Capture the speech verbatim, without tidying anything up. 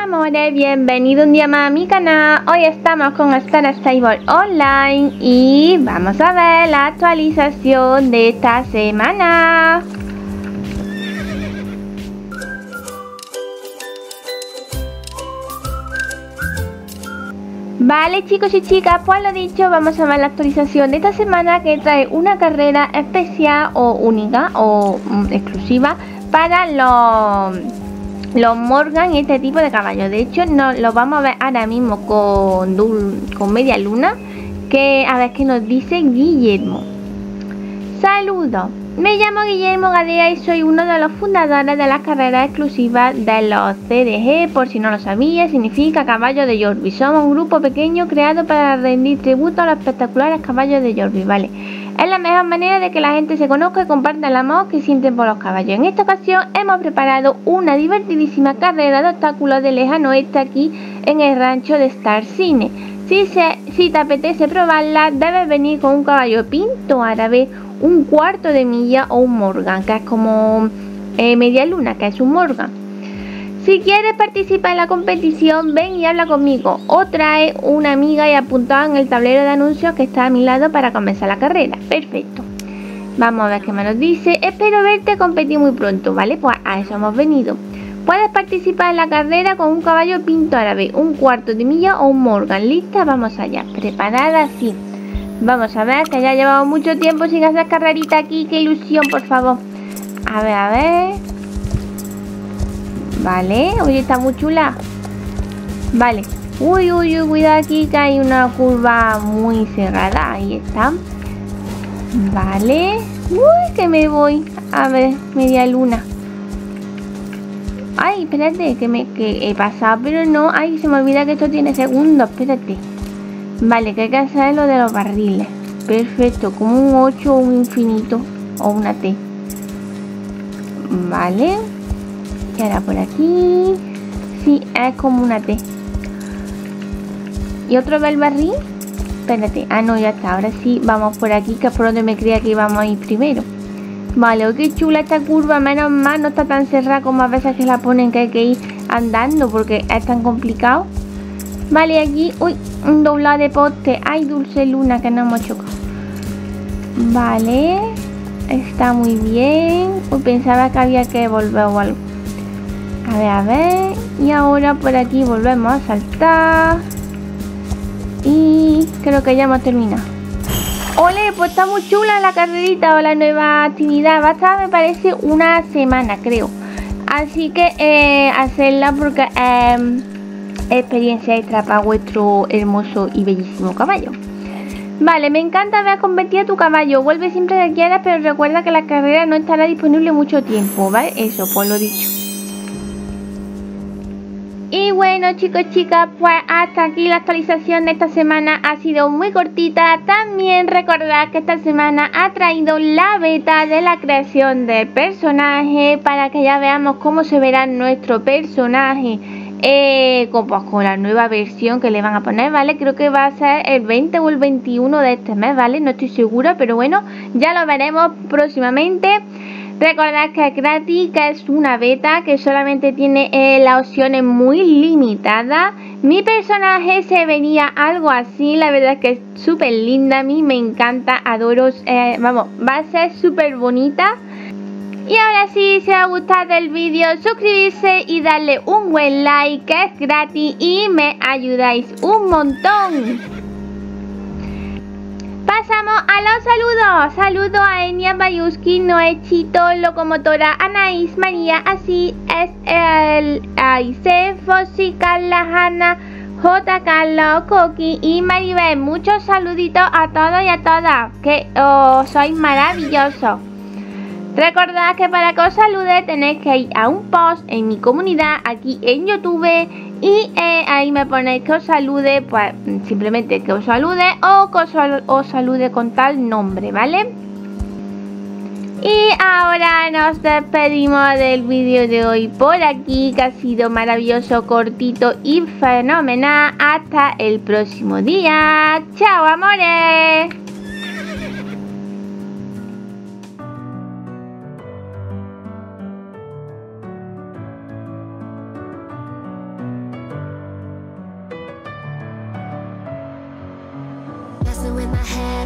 amores, bienvenido un día más a mi canal. Hoy estamos con Star Stable Online y vamos a ver la actualización de esta semana. Vale, chicos y chicas, pues lo dicho, vamos a ver la actualización de esta semana, que trae una carrera especial o única o mm, exclusiva para los, los Morgan y este tipo de caballos. De hecho, no, lo vamos a ver ahora mismo con, con Media Luna, que a ver qué nos dice Guillermo. Saludos, me llamo Guillermo Gadea y soy uno de los fundadores de las carreras exclusivas de los C D G. Por si no lo sabía, significa caballos de Yorkshire. Somos un grupo pequeño creado para rendir tributo a los espectaculares caballos de Yorkshire, ¿vale? Es la mejor manera de que la gente se conozca y comparta el amor que sienten por los caballos. En esta ocasión hemos preparado una divertidísima carrera de obstáculos de lejano oeste aquí en el rancho de Star Cine. Si, se, si te apetece probarla, debes venir con un caballo pinto árabe, un cuarto de milla o un Morgan, que es como eh, Media Luna, que es un Morgan. Si quieres participar en la competición, ven y habla conmigo o trae una amiga y apunta en el tablero de anuncios que está a mi lado para comenzar la carrera. Perfecto. Vamos a ver qué me nos dice. Espero verte competir muy pronto, ¿vale? Pues a eso hemos venido. Puedes participar en la carrera con un caballo pinto árabe, un cuarto de milla o un Morgan. ¿Lista? Vamos allá. Preparada, sí. Vamos a ver, que ya llevamos mucho tiempo sin hacer carrerita aquí. Qué ilusión, por favor. A ver, a ver. Vale, oye, está muy chula. Vale. Uy, uy, uy, cuidado aquí que hay una curva muy cerrada. Ahí está. Vale. Uy, que me voy. A ver, Media Luna. Ay, espérate, que me que he pasado, pero no. Ay, se me olvida que esto tiene segundos. Espérate. Vale, que hay que hacer lo de los barriles. Perfecto, como un ocho o un infinito o una T. Vale. Y ahora por aquí. Sí, es como una T. ¿Y otro del barril? Espérate. Ah, no, ya está. Ahora sí, vamos por aquí, que es por donde me creía que íbamos a ir primero. Vale, oh, qué chula esta curva. Menos mal, no está tan cerrada como a veces que la ponen, que hay que ir andando porque es tan complicado. Vale, aquí, uy, un doblado de poste. Ay, Dulce Luna, que no hemos chocado. Vale, está muy bien. Uy, pensaba que había que volver o algo. A ver, a ver. Y ahora por aquí volvemos a saltar. Y creo que ya hemos terminado. Ole, pues está muy chula la carrerita o la nueva actividad. Va a estar, me parece, una semana, creo. Así que eh, hacerla porque... Eh, experiencia extra para vuestro hermoso y bellísimo caballo. Vale, me encanta ver competir a tu caballo. Vuelve siempre que quieras, pero recuerda que la carrera no estará disponible mucho tiempo, ¿vale? Eso, pues lo dicho. Y bueno, chicos, chicas, pues hasta aquí la actualización de esta semana. Ha sido muy cortita. También recordad que esta semana ha traído la beta de la creación del personaje, para que ya veamos cómo se verá nuestro personaje Eh, con, pues, con la nueva versión que le van a poner, ¿vale? Creo que va a ser el veinte o el veintiuno de este mes, ¿vale? No estoy segura, pero bueno, ya lo veremos próximamente. Recordad que es gratis, que es una beta, que solamente tiene eh, las opciones muy limitadas. Mi personaje se venía algo así, la verdad es que es súper linda, a mí me encanta, adoro, eh, vamos, va a ser súper bonita. Y ahora sí, si os ha gustado el vídeo, suscribirse y darle un buen like, que es gratis y me ayudáis un montón. Pasamos a los saludos. Saludo a Enia Bayuski, Noé Chito, Locomotora, Anaís, María, así es el Aise, Fossi, Carla, Hanna, J. Carlos, Coqui y Maribel. Muchos saluditos a todos y a todas, que oh, sois maravillosos. Recordad que para que os salude tenéis que ir a un post en mi comunidad aquí en YouTube y eh, ahí me ponéis que os salude, pues simplemente que os salude o que os, os salude con tal nombre, ¿vale? Y ahora nos despedimos del vídeo de hoy por aquí, que ha sido maravilloso, cortito y fenomenal. Hasta el próximo día. ¡Chao, amores! my head.